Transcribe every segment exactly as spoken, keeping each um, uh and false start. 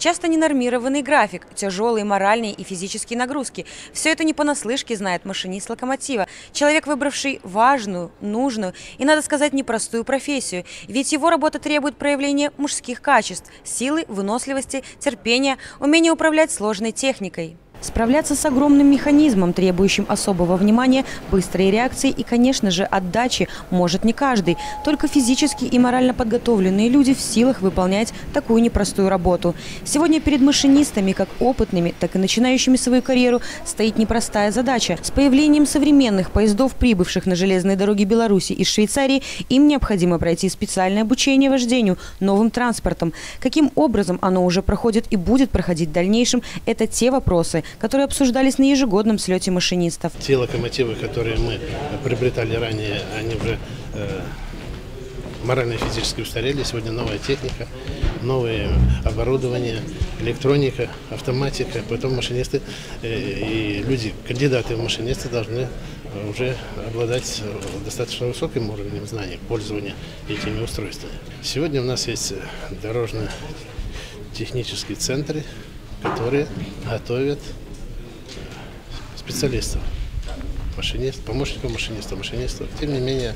Часто ненормированный график, тяжелые моральные и физические нагрузки. Все это не понаслышке знает машинист локомотива. Человек, выбравший важную, нужную и, надо сказать, непростую профессию. Ведь его работа требует проявления мужских качеств – силы, выносливости, терпения, умения управлять сложной техникой. Справляться с огромным механизмом, требующим особого внимания, быстрой реакции и, конечно же, отдачи может не каждый. Только физически и морально подготовленные люди в силах выполнять такую непростую работу. Сегодня перед машинистами, как опытными, так и начинающими свою карьеру, стоит непростая задача. С появлением современных поездов, прибывших на железные дороги Беларуси из Швейцарии, им необходимо пройти специальное обучение вождению новым транспортом. Каким образом оно уже проходит и будет проходить в дальнейшем – это те вопросы, которые обсуждались на ежегодном слете машинистов. Те локомотивы, которые мы приобретали ранее, они уже э, морально и физически устарели. Сегодня новая техника, новое оборудование, электроника, автоматика. Поэтому машинисты э, и люди, кандидаты в машинисты, должны уже обладать достаточно высоким уровнем знаний пользования этими устройствами. Сегодня у нас есть дорожные технические центры, которые готовят специалистов, машинист, помощников машиниста, машинистов. Тем не менее,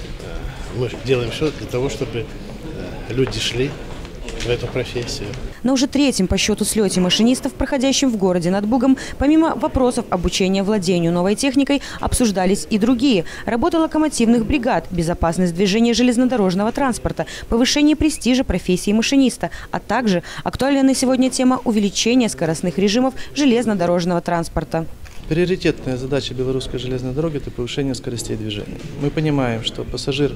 мы делаем все для того, чтобы люди шли в эту профессию. На уже третьем по счету слете машинистов, проходящем в городе над Бугом, помимо вопросов обучения владению новой техникой, обсуждались и другие. Работа локомотивных бригад, безопасность движения железнодорожного транспорта, повышение престижа профессии машиниста, а также актуальная на сегодня тема увеличения скоростных режимов железнодорожного транспорта. Приоритетная задача белорусской железной дороги – это повышение скоростей движения. Мы понимаем, что пассажир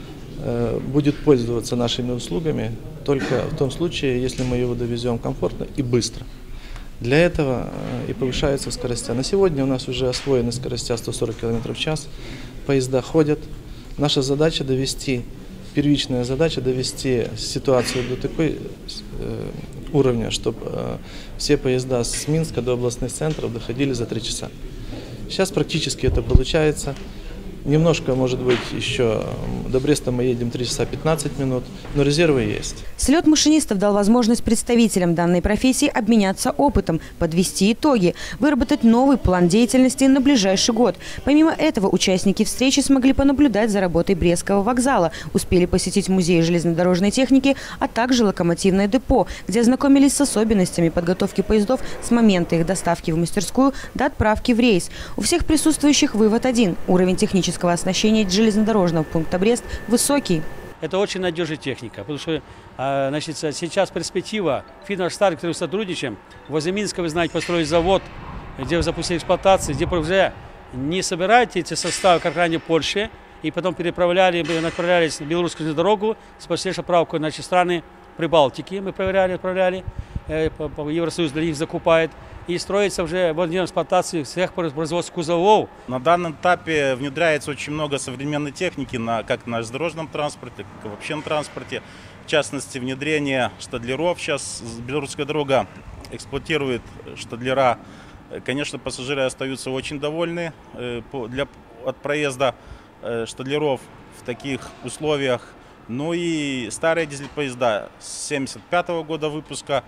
э, будет пользоваться нашими услугами только в том случае, если мы его довезем комфортно и быстро. Для этого э, и повышаются скорости. На сегодня у нас уже освоены скорости сто сорок километров в час, поезда ходят. Наша задача довести, первичная задача довести ситуацию до такой э, уровня, чтобы э, все поезда с Минска до областных центров доходили за три часа. Сейчас практически это получается. Немножко, может быть, еще до Бреста мы едем три часа пятнадцать минут, но резервы есть. Слет машинистов дал возможность представителям данной профессии обменяться опытом, подвести итоги, выработать новый план деятельности на ближайший год. Помимо этого, участники встречи смогли понаблюдать за работой Брестского вокзала, успели посетить музей железнодорожной техники, а также локомотивное депо, где ознакомились с особенностями подготовки поездов с момента их доставки в мастерскую до отправки в рейс. У всех присутствующих вывод один – уровень технического оснащения железнодорожного пункта Брест высокий. Это очень надежная техника, потому что значит, сейчас перспектива Финарсталь, который сотрудничаем, возле Минска, вы знаете, построить завод, где запустили эксплуатацию, где уже не собирают эти составы, как ранее в Польше, и потом переправляли, направлялись на белорусскую дорогу с последующей отправкой на страны Прибалтики. Мы проверяли, отправляли, Евросоюз для них закупает. И строится уже в эксплуатации всех производств кузовов. На данном этапе внедряется очень много современной техники, на, как на железнодорожном транспорте, как и вообще на транспорте. В частности, внедрение штадлеров. Сейчас белорусская дорога эксплуатирует штадлера. Конечно, пассажиры остаются очень довольны для, от проезда штадлеров в таких условиях. Ну и старые дизель-поезда с семьдесят пятого года выпуска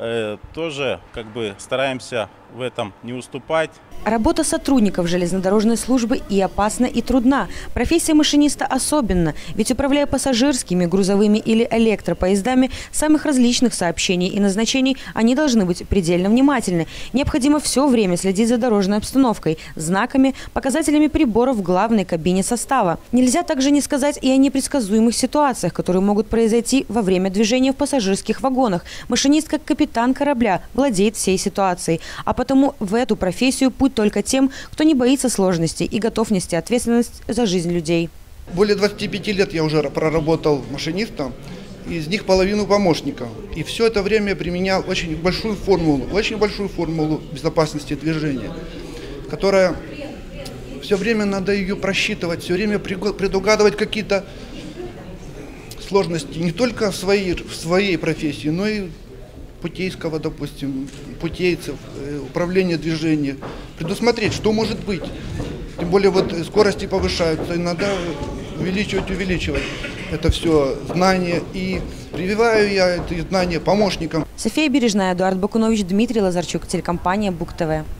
тоже как бы стараемся в этом не уступать. Работа сотрудников железнодорожной службы и опасна, и трудна. Профессия машиниста особенно, ведь управляя пассажирскими, грузовыми или электропоездами самых различных сообщений и назначений, они должны быть предельно внимательны. Необходимо все время следить за дорожной обстановкой, знаками, показателями приборов в главной кабине состава. Нельзя также не сказать и о непредсказуемых ситуациях, которые могут произойти во время движения в пассажирских вагонах. Машинист, как капитан корабля, владеет всей ситуацией, а потому в эту профессию путь только тем, кто не боится сложностей и готов нести ответственность за жизнь людей. Более двадцати пяти лет я уже проработал машинистом, из них половину помощников. И все это время применял очень большую формулу, очень большую формулу безопасности движения, которая все время надо ее просчитывать, все время предугадывать какие-то сложности не только в своей, в своей профессии, но и путейского, допустим, путейцев, управления движением, предусмотреть, что может быть. Тем более вот скорости повышаются, и надо увеличивать, увеличивать это все знание и Прививаю я эти знания помощникам. София Бережная, Эдуард Бакунович, Дмитрий Лазарчук, телекомпания Бук ТВ.